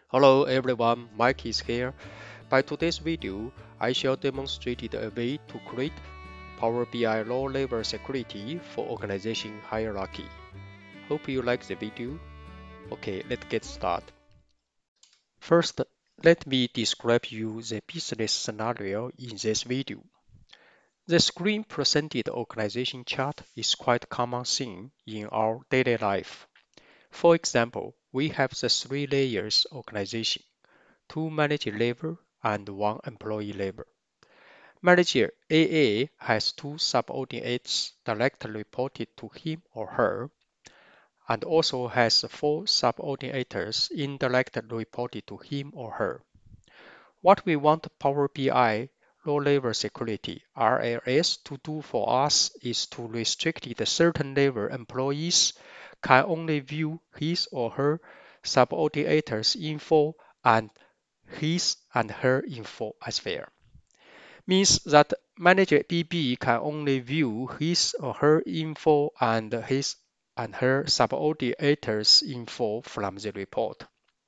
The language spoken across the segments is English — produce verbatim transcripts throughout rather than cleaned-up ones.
Hello everyone, Mike is here. By today's video, I shall demonstrate a way to create Power B I low-level security for organization hierarchy. Hope you like the video. Okay, let's get started. First, let me describe you the business scenario in this video. The screen presented organization chart is quite common thing in our daily life. For example, we have the three layers organization. Two manager level and one employee level. Manager A A has two subordinates directly reported to him or her, and also has four subordinates indirectly reported to him or her. What we want Power B I low-level security R L S to do for us is to restrict the certain level employees can only view his or her subordinates info and his and her info as well. Means that manager B B can only view his or her info and his and her subordinator's info from the report.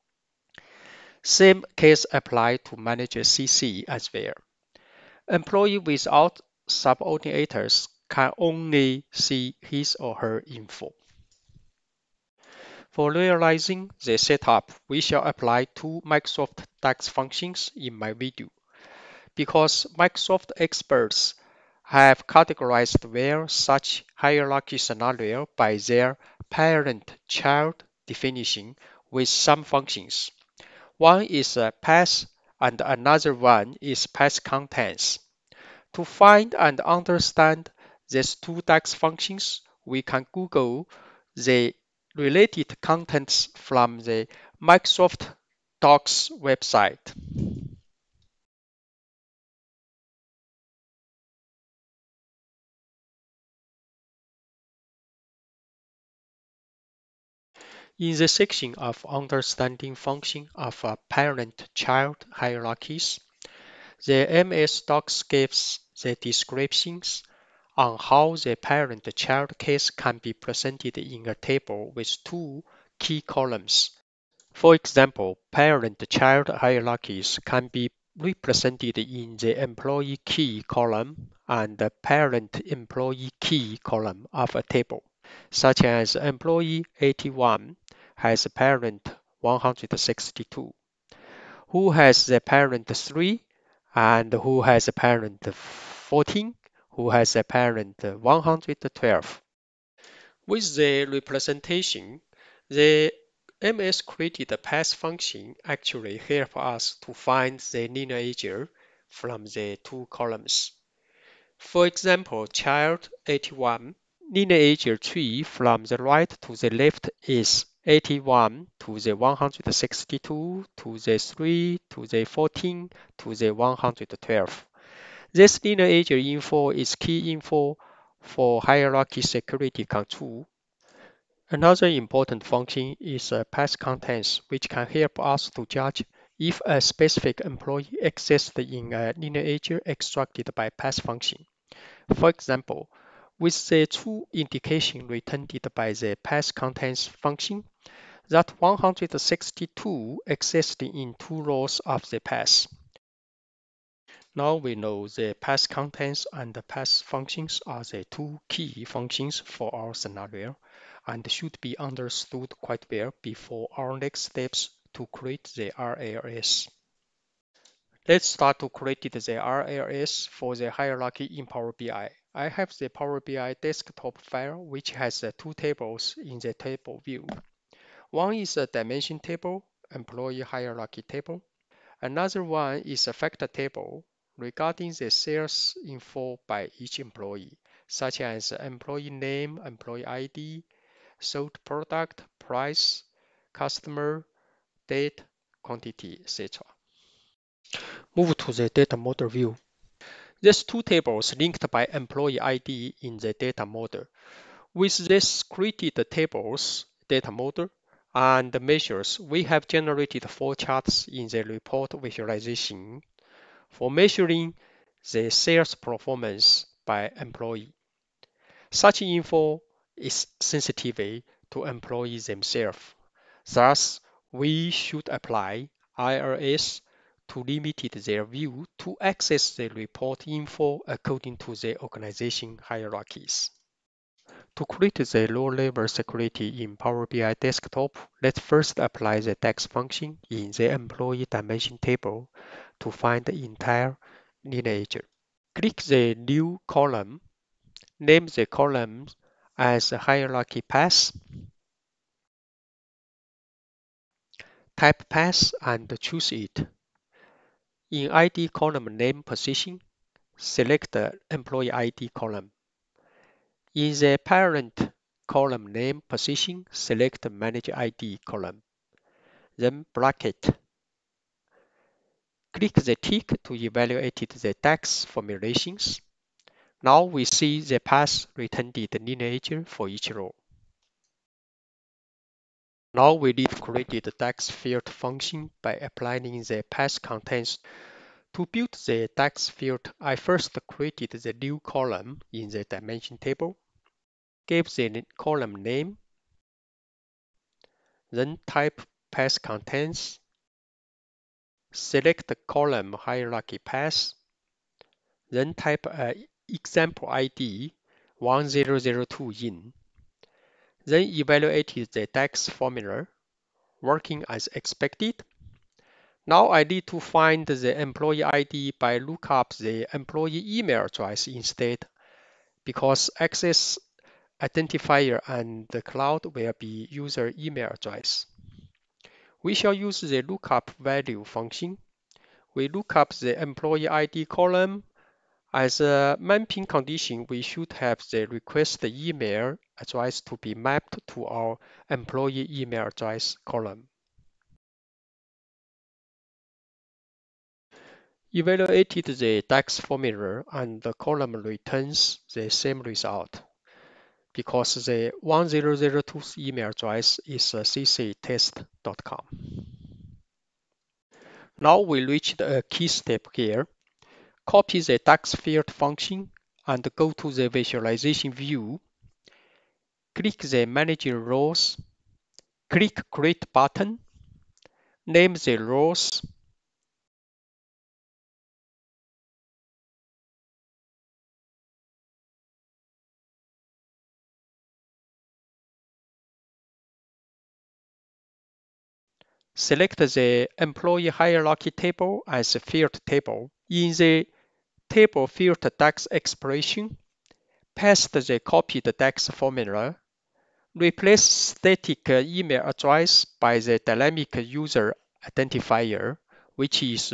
Same case apply to manager C C as well. Employee without subordinators can only see his or her info. For realizing the setup, we shall apply two Microsoft DAX functions in my video. Because Microsoft experts have categorized well such hierarchy scenario by their parent-child definition with some functions. One is a path and another one is PATHCONTAINS. To find and understand these two DAX functions, we can Google the related contents from the Microsoft Docs website. In the section of understanding function of parent-child hierarchies, the M S Docs gives the descriptions on how the parent-child case can be presented in a table with two key columns. For example, parent-child hierarchies can be represented in the employee key column and the parent-employee key column of a table, such as employee eighty-one has a parent one hundred sixty-two, who has the parent three, and who has a parent fourteen, who has a parent one hundred twelve. With the representation, the M S created path function actually help us to find the lineager from the two columns. For example, child eighty-one, lineager tree from the right to the left is eighty-one to the one hundred sixty-two to the three to the fourteen to the one hundred twelve. This lineager info is key info for hierarchy security control. Another important function is a PATHCONTAINS, which can help us to judge if a specific employee exists in a lineager extracted by path function. For example, with the true indication returned by the PATHCONTAINS function, that one hundred sixty-two exists in two rows of the path. Now we know the PATHCONTAINS and the path functions are the two key functions for our scenario and should be understood quite well before our next steps to create the R L S. Let's start to create the R L S for the hierarchy in Power B I. I have the Power B I desktop file which has two tables in the table view. One is a dimension table, employee hierarchy table. Another one is a factor table regarding the sales info by each employee, such as employee name, employee I D, sold product, price, customer, date, quantity, et cetera. Move to the data model view. These two tables linked by employee I D in the data model. With these created tables, data model, and measures, we have generated four charts in the report visualization for measuring the sales performance by employee. Such info is sensitive to employees themselves. Thus, We should apply I R S to limit their view to access the report info according to the organization hierarchies. To create the low-level security in Power B I Desktop, let's first apply the DAX function in the employee dimension table to find the entire lineage. Click the New column, name the column as Hierarchy Path, type Path and choose it. In I D column name position, select the Employee I D column. In the parent column name position, select Manager I D column. Then bracket. Click the tick to evaluate the DAX formulations. Now we see the path returned lineage for each row. Now we need to create the DAX field function by applying the path contains. To build the DAX field, I first created the new column in the dimension table, gave the column name, then type path contains, select the column hierarchy path, then type an example I D one zero zero two in, then evaluated the DAX formula, working as expected. Now I need to find the employee I D by look up the employee email address instead, because access identifier and the cloud will be user email address. We shall use the lookup value function. We look up the employee I D column. As a mapping condition, we should have the request email address to be mapped to our employee email address column. Evaluated the DAX formula and the column returns the same result because the one zero zero two email address is c c test dot com. Now we reached a key step here. Copy the DAX field function and go to the visualization view. Click the Manage Rows. Click Create button. Name the rows. Select the employee hierarchy table as a field table. In the table field DAX expression, paste the copied DAX formula. Replace static email address by the dynamic user identifier, which is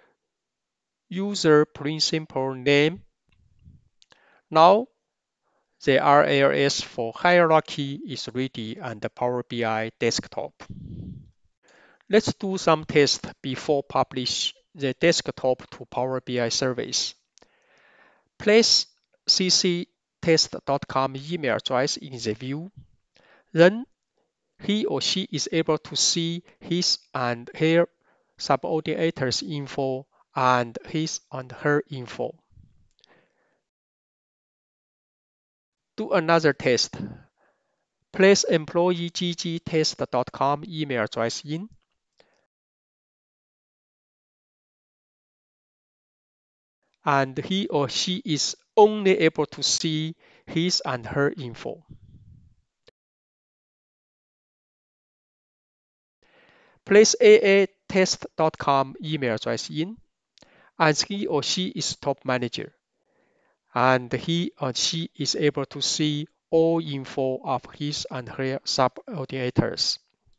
user principal name. Now the R L S for hierarchy is ready on the Power B I desktop. Let's do some tests before publish the desktop to Power B I service. Place c c test dot com email address in the view. Then he or she is able to see his and her subordinators info and his and her info. Do another test. Place employee g g test dot com email address in. And he or she is only able to see his and her info. Place a a test dot com email address in, and he or she is top manager, and he or she is able to see all info of his and her subordinators.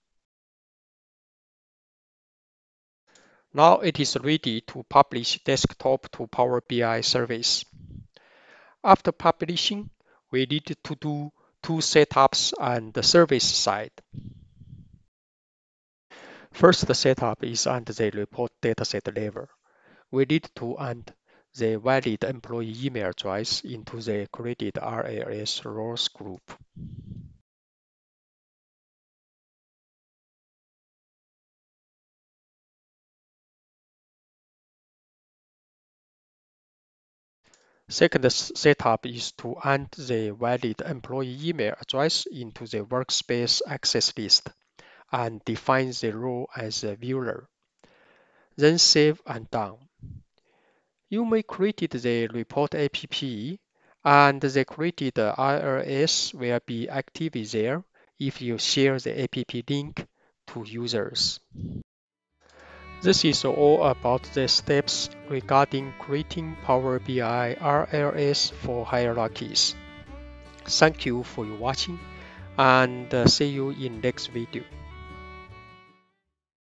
Now it is ready to publish desktop to Power B I service. After publishing, we need to do two setups on the service side. First setup is on the report dataset level. We need to add the valid employee email address into the created R L S roles group. Second setup is to add the valid employee email address into the workspace access list and define the role as a viewer. Then save and done. You may create the report app and the created I R S will be active there if you share the app link to users. This is all about the steps regarding creating Power B I R L S for hierarchies. Thank you for your watching and see you in next video.